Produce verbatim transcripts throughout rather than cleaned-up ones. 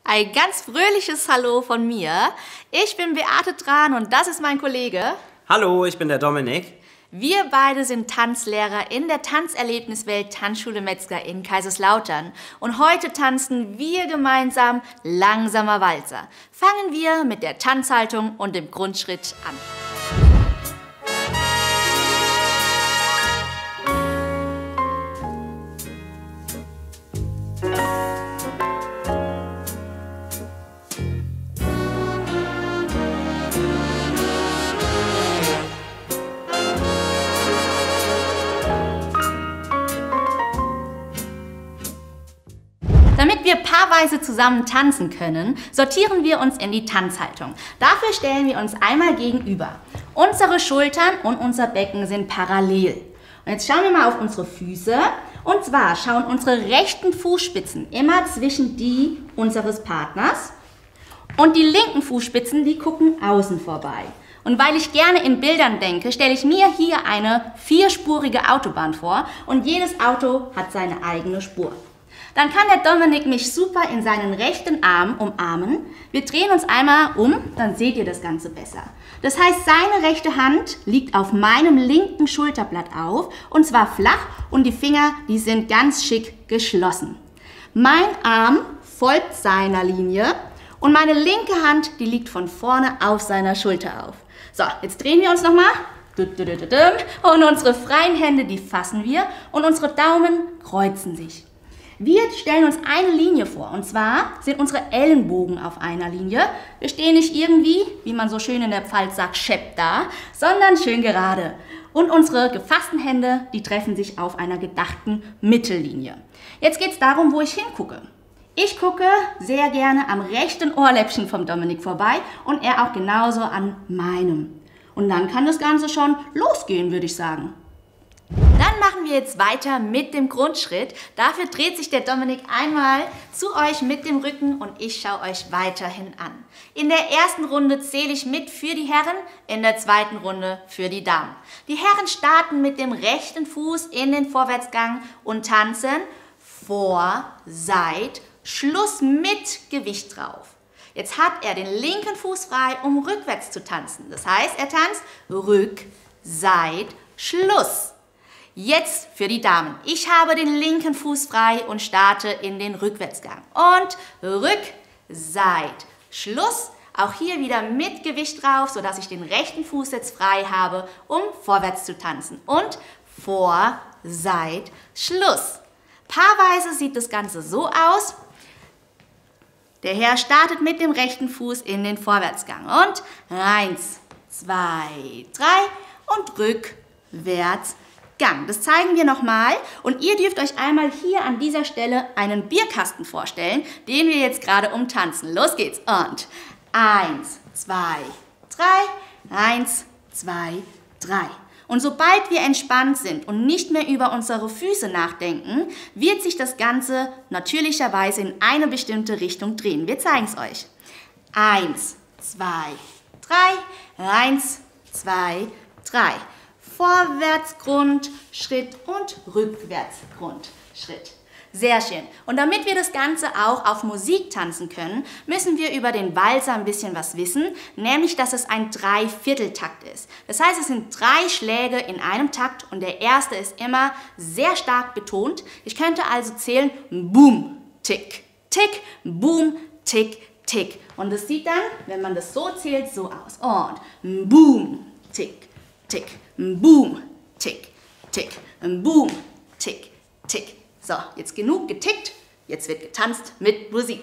Ein ganz fröhliches Hallo von mir. Ich bin Beate Tran und das ist mein Kollege. Hallo, ich bin der Dominik. Wir beide sind Tanzlehrer in der Tanzerlebniswelt Tanzschule Metzger in Kaiserslautern. Und heute tanzen wir gemeinsam Langsamer Walzer. Fangen wir mit der Tanzhaltung und dem Grundschritt an. Damit wir paarweise zusammen tanzen können, sortieren wir uns in die Tanzhaltung. Dafür stellen wir uns einmal gegenüber. Unsere Schultern und unser Becken sind parallel. Und jetzt schauen wir mal auf unsere Füße. Und zwar schauen unsere rechten Fußspitzen immer zwischen die unseres Partners. Und die linken Fußspitzen, die gucken außen vorbei. Und weil ich gerne in Bildern denke, stelle ich mir hier eine vierspurige Autobahn vor. Und jedes Auto hat seine eigene Spur. Dann kann der Dominik mich super in seinen rechten Arm umarmen. Wir drehen uns einmal um, dann seht ihr das Ganze besser. Das heißt, seine rechte Hand liegt auf meinem linken Schulterblatt auf, und zwar flach, und die Finger, die sind ganz schick geschlossen. Mein Arm folgt seiner Linie und meine linke Hand, die liegt von vorne auf seiner Schulter auf. So, jetzt drehen wir uns nochmal. Und unsere freien Hände, die fassen wir, und unsere Daumen kreuzen sich. Wir stellen uns eine Linie vor, und zwar sind unsere Ellenbogen auf einer Linie. Wir stehen nicht irgendwie, wie man so schön in der Pfalz sagt, schepp da, sondern schön gerade. Und unsere gefassten Hände, die treffen sich auf einer gedachten Mittellinie. Jetzt geht es darum, wo ich hingucke. Ich gucke sehr gerne am rechten Ohrläppchen vom Dominik vorbei und er auch genauso an meinem. Und dann kann das Ganze schon losgehen, würde ich sagen. Dann machen wir jetzt weiter mit dem Grundschritt. Dafür dreht sich der Dominik einmal zu euch mit dem Rücken und ich schaue euch weiterhin an. In der ersten Runde zähle ich mit für die Herren, in der zweiten Runde für die Damen. Die Herren starten mit dem rechten Fuß in den Vorwärtsgang und tanzen vor, seit, Schluss mit Gewicht drauf. Jetzt hat er den linken Fuß frei, um rückwärts zu tanzen. Das heißt, er tanzt Rück, Seit, Schluss. Jetzt für die Damen. Ich habe den linken Fuß frei und starte in den Rückwärtsgang. Und Rück, Seit, Schluss. Auch hier wieder mit Gewicht drauf, sodass ich den rechten Fuß jetzt frei habe, um vorwärts zu tanzen. Und vor, Seit, Schluss. Paarweise sieht das Ganze so aus. Der Herr startet mit dem rechten Fuß in den Vorwärtsgang. Und eins, zwei, drei und rückwärts. Gang. Das zeigen wir nochmal und ihr dürft euch einmal hier an dieser Stelle einen Bierkasten vorstellen, den wir jetzt gerade umtanzen. Los geht's und eins, zwei, drei, eins, zwei, drei. Und sobald wir entspannt sind und nicht mehr über unsere Füße nachdenken, wird sich das Ganze natürlicherweise in eine bestimmte Richtung drehen. Wir zeigen es euch. Eins, zwei, drei, eins, zwei, drei. Vorwärtsgrundschritt und Rückwärtsgrundschritt. Sehr schön. Und damit wir das Ganze auch auf Musik tanzen können, müssen wir über den Walzer ein bisschen was wissen, nämlich, dass es ein Dreivierteltakt ist. Das heißt, es sind drei Schläge in einem Takt und der erste ist immer sehr stark betont. Ich könnte also zählen, Boom, Tick, Tick, Boom, Tick, Tick. Und das sieht dann, wenn man das so zählt, so aus. Und Boom, Tick, Tick. Boom, tick, tick, boom, tick, tick. So, jetzt genug getickt, jetzt wird getanzt mit Musik.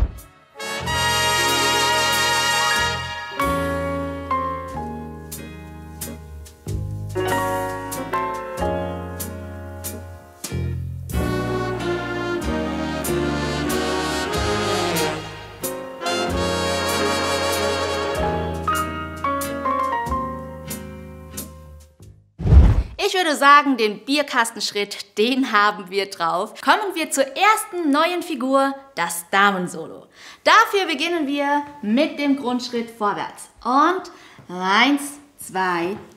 Ich würde sagen, den Bierkastenschritt, den haben wir drauf. Kommen wir zur ersten neuen Figur, das Damensolo. Dafür beginnen wir mit dem Grundschritt vorwärts. Und eins, zwei,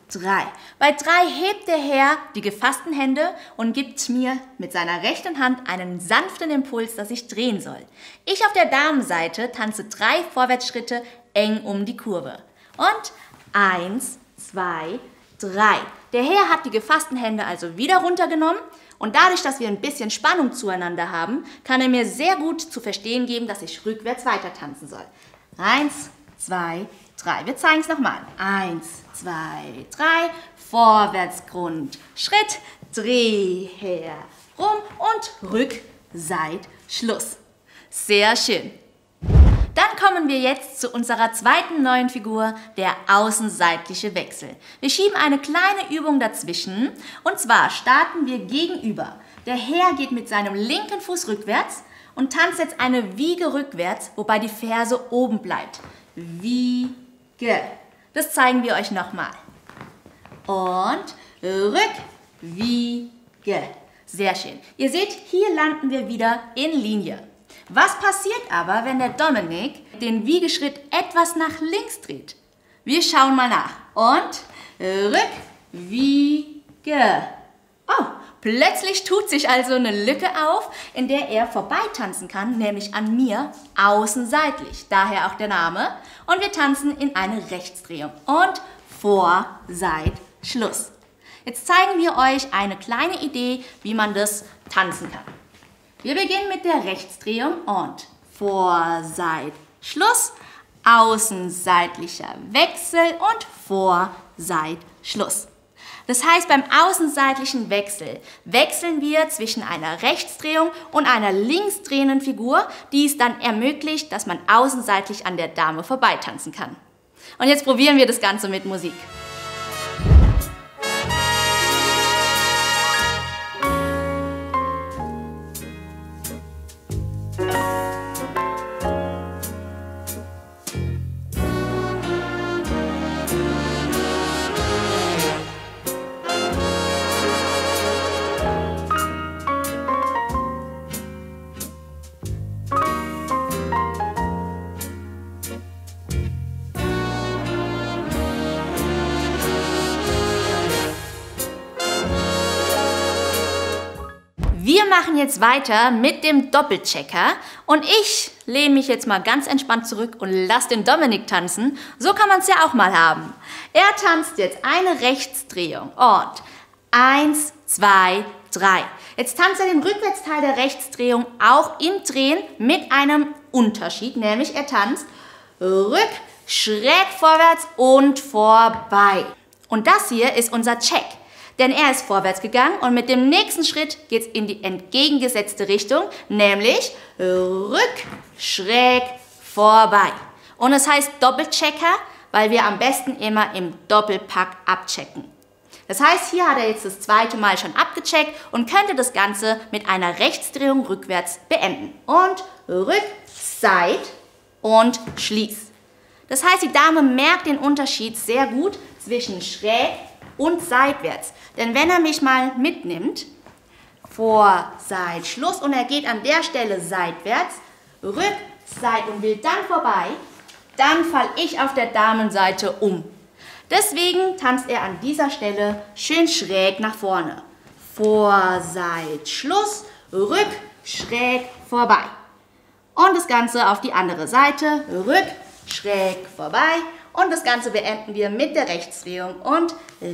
drei. Bei drei hebt der Herr die gefassten Hände und gibt mir mit seiner rechten Hand einen sanften Impuls, dass ich drehen soll. Ich auf der Damenseite tanze drei Vorwärtsschritte eng um die Kurve. Und eins, zwei, drei. Der Herr hat die gefassten Hände also wieder runtergenommen und dadurch, dass wir ein bisschen Spannung zueinander haben, kann er mir sehr gut zu verstehen geben, dass ich rückwärts weiter tanzen soll. Eins, zwei, drei. Wir zeigen es nochmal. Eins, zwei, drei. Vorwärts, Grund, Schritt, Dreh, herum und rück, Seit, Schluss. Sehr schön. Dann kommen wir jetzt zu unserer zweiten neuen Figur, der außenseitliche Wechsel. Wir schieben eine kleine Übung dazwischen und zwar starten wir gegenüber. Der Herr geht mit seinem linken Fuß rückwärts und tanzt jetzt eine Wiege rückwärts, wobei die Ferse oben bleibt. Wiege. Das zeigen wir euch nochmal. Und rück, Wiege. Sehr schön. Ihr seht, hier landen wir wieder in Linie. Was passiert aber, wenn der Dominik den Wiegeschritt etwas nach links dreht? Wir schauen mal nach. Und rück, Wiege. Oh, plötzlich tut sich also eine Lücke auf, in der er vorbeitanzen kann, nämlich an mir außenseitlich. Daher auch der Name. Und wir tanzen in eine Rechtsdrehung. Und vor, seit, Schluss. Jetzt zeigen wir euch eine kleine Idee, wie man das tanzen kann. Wir beginnen mit der Rechtsdrehung und vor, seit, Schluss, außenseitlicher Wechsel und vor, seit, Schluss. Das heißt, beim außenseitlichen Wechsel wechseln wir zwischen einer Rechtsdrehung und einer linksdrehenden Figur, die es dann ermöglicht, dass man außenseitlich an der Dame vorbeitanzen kann. Und jetzt probieren wir das Ganze mit Musik. Wir machen jetzt weiter mit dem Doppelchecker und ich lehne mich jetzt mal ganz entspannt zurück und lasse den Dominik tanzen. So kann man es ja auch mal haben. Er tanzt jetzt eine Rechtsdrehung und eins, zwei, drei. Jetzt tanzt er den Rückwärtsteil der Rechtsdrehung auch im Drehen mit einem Unterschied, nämlich er tanzt rück, schräg vorwärts und vorbei. Und das hier ist unser Check. Denn er ist vorwärts gegangen und mit dem nächsten Schritt geht es in die entgegengesetzte Richtung, nämlich rück, schräg, vorbei. Und es heißt Doppelchecker, weil wir am besten immer im Doppelpack abchecken. Das heißt, hier hat er jetzt das zweite Mal schon abgecheckt und könnte das Ganze mit einer Rechtsdrehung rückwärts beenden. Und rück, Seit und Schließ. Das heißt, die Dame merkt den Unterschied sehr gut zwischen schräg und seitwärts. Denn wenn er mich mal mitnimmt, vor, seit, Schluss und er geht an der Stelle seitwärts, rück, seit und will dann vorbei, dann falle ich auf der Damenseite um. Deswegen tanzt er an dieser Stelle schön schräg nach vorne. Vor, seit, Schluss, rück, schräg, vorbei. Und das Ganze auf die andere Seite, rück, schräg, vorbei. Und das Ganze beenden wir mit der Rechtsdrehung und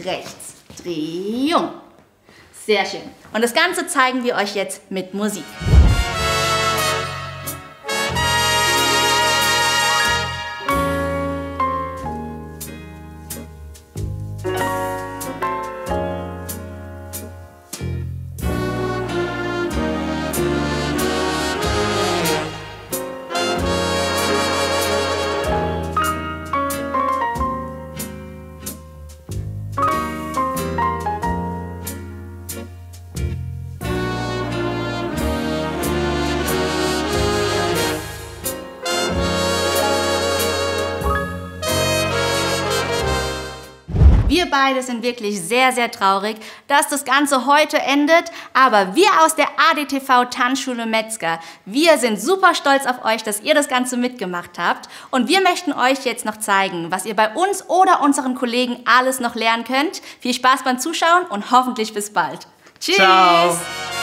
Rechtsdrehung. Sehr schön. Und das Ganze zeigen wir euch jetzt mit Musik. wir beide sind wirklich sehr, sehr traurig, dass das Ganze heute endet. Aber wir aus der A D T V Tanzschule Metzger, wir sind super stolz auf euch, dass ihr das Ganze mitgemacht habt. Und wir möchten euch jetzt noch zeigen, was ihr bei uns oder unseren Kollegen alles noch lernen könnt. Viel Spaß beim Zuschauen und hoffentlich bis bald. Tschüss! Ciao!